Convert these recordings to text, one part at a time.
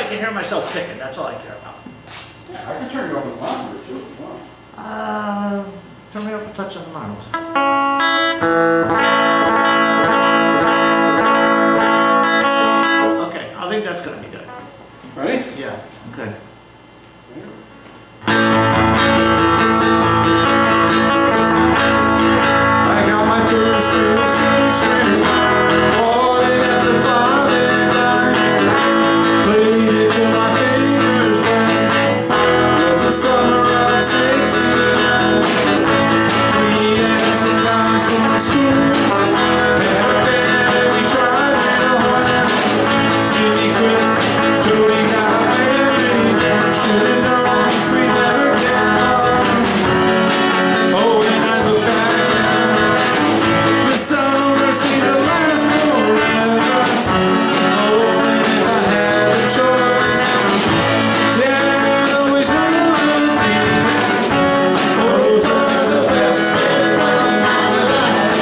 I can hear myself picking, that's all I care about. Yeah, I can turn you on the monitor too if you want. Turn me up a touch on the models. Okay, I think that's gonna be good. Ready? Yeah, okay. I got my first real six string, bought it at the farming line, played it till my fingers bled. It was the summer of '69. We had some guys from school, had a band and we tried real hard. Jimmy quit, Jody got married, should've known we'd never get far. Oh, when I look back now, the summer seemed to last forever. Oh, and if I had a choice, yeah, I'd always want to be. Those were the best days of my life.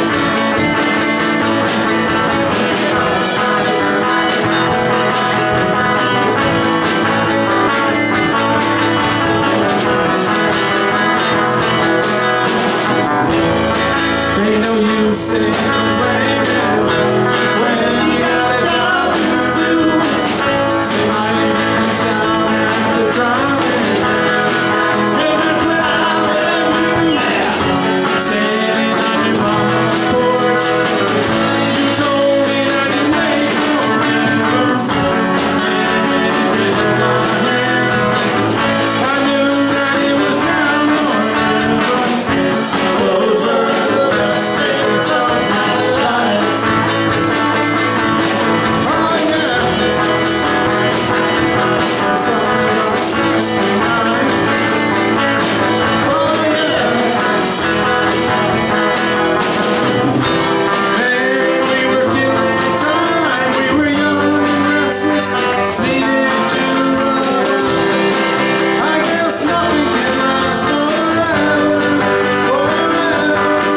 Ain't no use in complaining when you got a job to do. See my evenings down at the drive-in, and that's when I met you. Standing on your mama's porch, you told me that you'd wait forever. And when you held my hand, I knew that it was now or never. Those were the best days of my life. Oh yeah, summer of '69. Oh yeah, hey, we were killing time. We were young and restless, needed to run. I guess nothing can last forever, forever.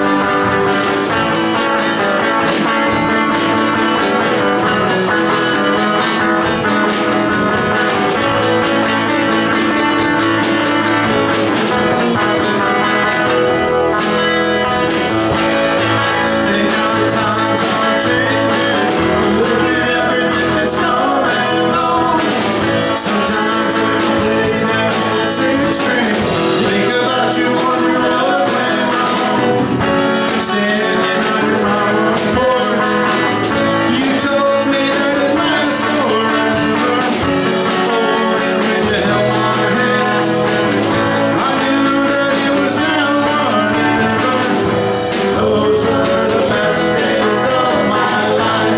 And now times are changing. Look at everything that's come and gone. Sometimes when I play that old six string, think about you, wonder what went wrong. Standing on your mama's porch, you told me that it'd last forever. Oh, and when you held my hand, I knew that it was now or never. Those were the best days of my life.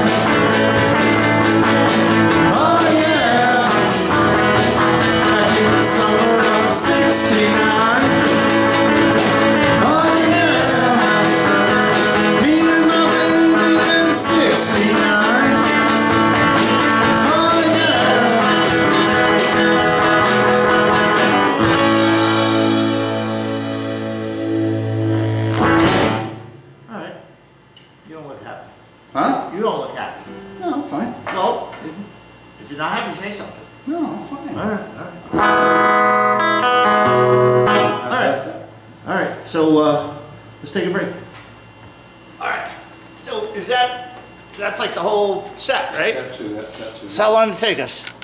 Oh yeah, back in the summer of '69. Oh yeah, me and my baby in '69. Oh yeah. All right. You don't look happy. Huh? You don't look happy. No, I'm fine. Well, if you're not happy, say something. No, I'm fine. All right, all right. That's it. All right, so let's take a break. All right, so that's like the whole set, right? Set two, that's set two. So how long did it take us?